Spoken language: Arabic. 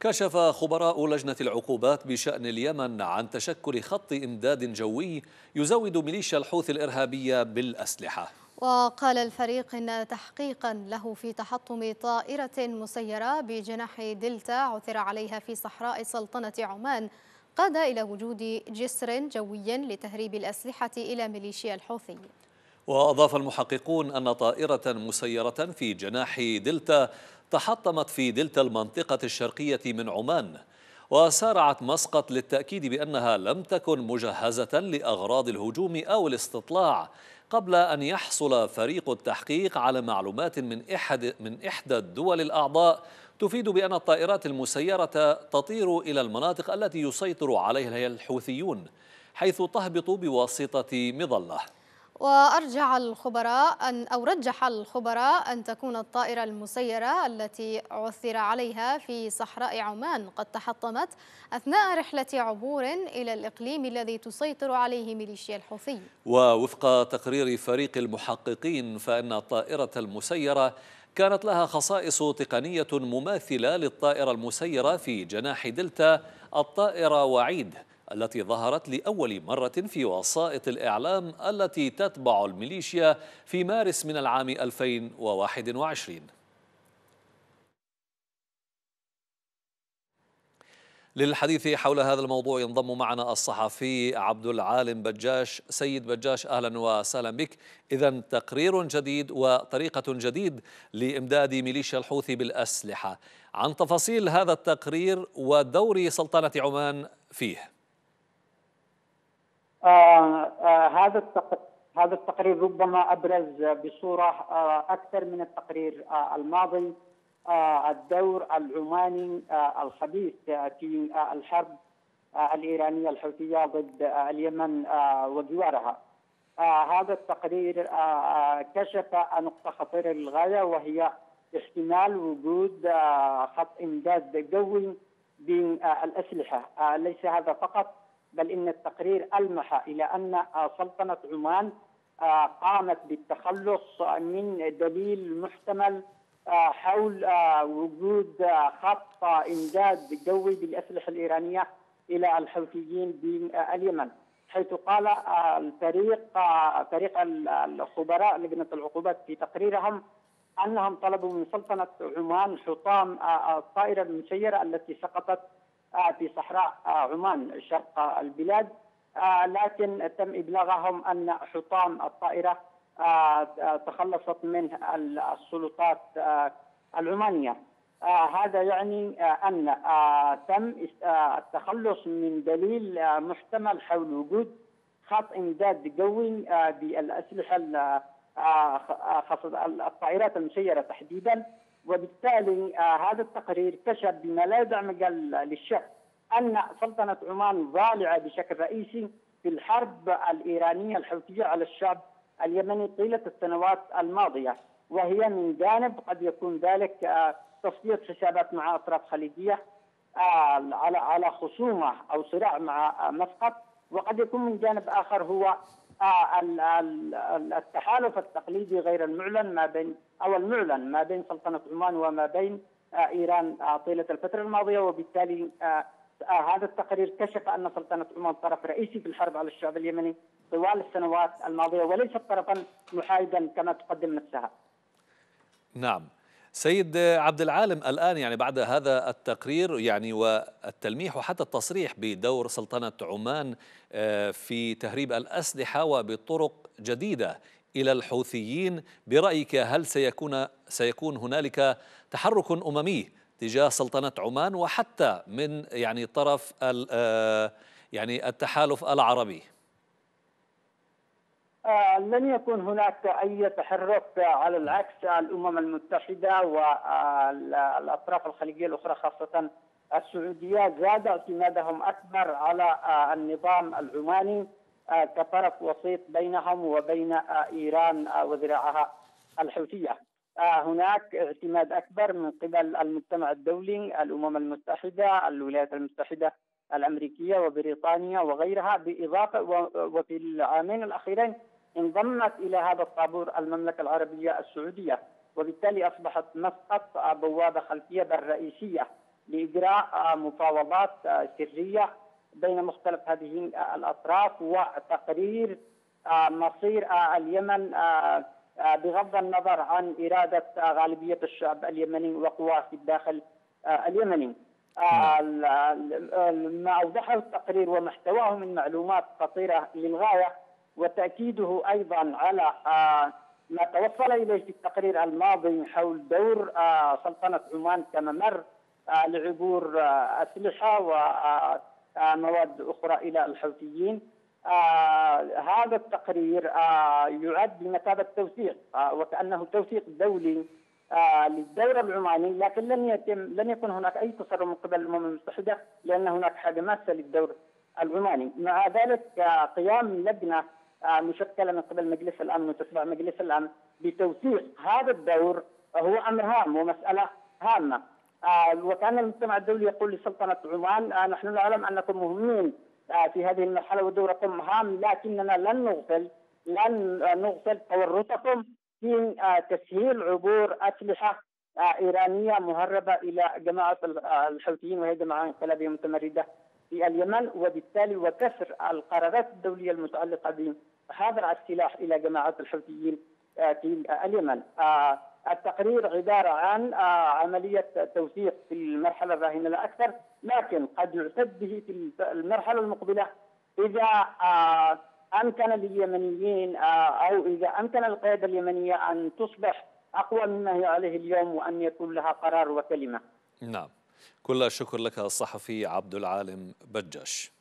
كشف خبراء لجنة العقوبات بشأن اليمن عن تشكل خط إمداد جوي يزود ميليشيا الحوثي الإرهابية بالأسلحة. وقال الفريق إن تحقيقا له في تحطم طائرة مسيرة بجناح دلتا عثر عليها في صحراء سلطنة عمان قاد إلى وجود جسر جوي لتهريب الأسلحة إلى ميليشيا الحوثي. وأضاف المحققون أن طائرة مسيرة في جناح دلتا تحطمت في دلتا المنطقة الشرقية من عمان، وسارعت مسقط للتأكيد بأنها لم تكن مجهزة لأغراض الهجوم أو الاستطلاع، قبل أن يحصل فريق التحقيق على معلومات من إحدى الدول الأعضاء تفيد بأن الطائرات المسيرة تطير إلى المناطق التي يسيطر عليها الحوثيون، حيث تهبط بواسطة مظلة. رجح الخبراء أن تكون الطائرة المسيرة التي عثر عليها في صحراء عمان قد تحطمت أثناء رحلة عبور إلى الإقليم الذي تسيطر عليه ميليشيا الحوثي. ووفق تقرير فريق المحققين فإن الطائرة المسيرة كانت لها خصائص تقنية مماثلة للطائرة المسيرة في جناح دلتا الطائرة وعيد، التي ظهرت لأول مرة في وسائط الإعلام التي تتبع الميليشيا في مارس من العام 2021. للحديث حول هذا الموضوع ينضم معنا الصحفي عبد العالم بجاش. سيد بجاش، أهلا وسهلا بك. إذن تقرير جديد وطريقة جديد لإمداد ميليشيا الحوثي بالأسلحة، عن تفاصيل هذا التقرير ودور سلطنة عمان فيه. هذا التقرير ربما أبرز بصورة أكثر من التقرير الماضي الدور العماني الخبيث في الحرب الإيرانية الحوثية ضد اليمن وجوارها. هذا التقرير كشف نقطة خطيرة للغاية، وهي احتمال وجود خط إمداد جوي بين الأسلحة. ليس هذا فقط، بل إن التقرير ألمح إلى أن سلطنة عمان قامت بالتخلص من دليل محتمل حول وجود خط إمداد جوي بالأسلحة الإيرانية إلى الحوثيين باليمن، حيث قال فريق الخبراء لجنة العقوبات في تقريرهم أنهم طلبوا من سلطنة عمان حطام الطائرة المسيرة التي سقطت في صحراء عمان شرق البلاد، لكن تم إبلاغهم أن حطام الطائرة تخلصت منه السلطات العمانية. هذا يعني أن تم التخلص من دليل محتمل حول وجود خط إمداد جوي بالأسلحة الطائرات المسيرة تحديدا. وبالتالي هذا التقرير كشف بما لا يدع مجال للشك أن سلطنة عمان ضالعة بشكل رئيسي في الحرب الإيرانية الحوثية على الشعب اليمني طيلة السنوات الماضية، وهي من جانب قد يكون ذلك تصفية حسابات مع أطراف خليجية على خصومة أو صراع مع مسقط، وقد يكون من جانب آخر هو التحالف التقليدي غير المعلن المعلن ما بين سلطنة عمان وما بين إيران طيلة الفترة الماضية. وبالتالي هذا التقرير كشف أن سلطنة عمان طرف رئيسي في الحرب على الشعب اليمني طوال السنوات الماضية، وليس طرفا محايدا كما تقدم نفسها. نعم سيد عبد العالم، الآن يعني بعد هذا التقرير يعني والتلميح وحتى التصريح بدور سلطنة عمان في تهريب الأسلحة وبطرق جديدة إلى الحوثيين، برأيك هل سيكون هنالك تحرك أممي تجاه سلطنة عمان وحتى من يعني طرف يعني التحالف العربي؟ لن يكون هناك أي تحرك، على العكس الأمم المتحدة والأطراف الخليجية الأخرى خاصة السعودية زاد اعتمادهم أكبر على النظام العماني كطرف وسيط بينهم وبين إيران وذراعها الحوثية. هناك اعتماد أكبر من قبل المجتمع الدولي، الأمم المتحدة، الولايات المتحدة الأمريكية وبريطانيا وغيرها، بإضافة وفي العامين الأخيرين انضمت إلى هذا الطابور المملكة العربية السعودية، وبالتالي أصبحت مسقط بوابة خلفية بل رئيسية إجراء مفاوضات سرية بين مختلف هذه الأطراف وتقرير مصير اليمن بغض النظر عن إرادة غالبية الشعب اليمني وقواه في الداخل اليمني. ما أوضحه التقرير ومحتواه من معلومات خطيرة للغاية، وتأكيده أيضا على ما توصل إليه في التقرير الماضي حول دور سلطنة عمان كممر لعبور أسلحة ومواد أخرى إلى الحوثيين. هذا التقرير يعد بمثابة توثيق وكأنه توثيق دولي للدور العماني، لكن لن يكون هناك أي تصرف من قبل الأمم المتحدة لأن هناك حاجة ماسة للدور العماني. مع ذلك قيام لجنة مشكلة من قبل مجلس الأمن وتتبع مجلس الأمن بتوثيق هذا الدور هو أمر هام ومسألة هامة. وكان المجتمع الدولي يقول لسلطنة عمان نحن نعلم أنكم مهمين في هذه المرحلة ودوركم هام، لكننا لن نغفل تورطكم في تسهيل عبور أسلحة إيرانية مهربة إلى جماعة الحوثيين وهي جماعة انقلابية متمردة في اليمن، وبالتالي وكسر القرارات الدولية المتعلقة بهذا السلاح إلى جماعة الحوثيين في اليمن. التقرير عبارة عن عملية توثيق في المرحلة الراهنة لا أكثر، لكن قد يعتد به في المرحلة المقبلة إذا أمكن لليمنيين أو إذا أمكن القيادة اليمنية أن تصبح أقوى مما هي عليه اليوم وأن يكون لها قرار وكلمة. نعم، كل الشكر لك الصحفي عبد العالم بجاش.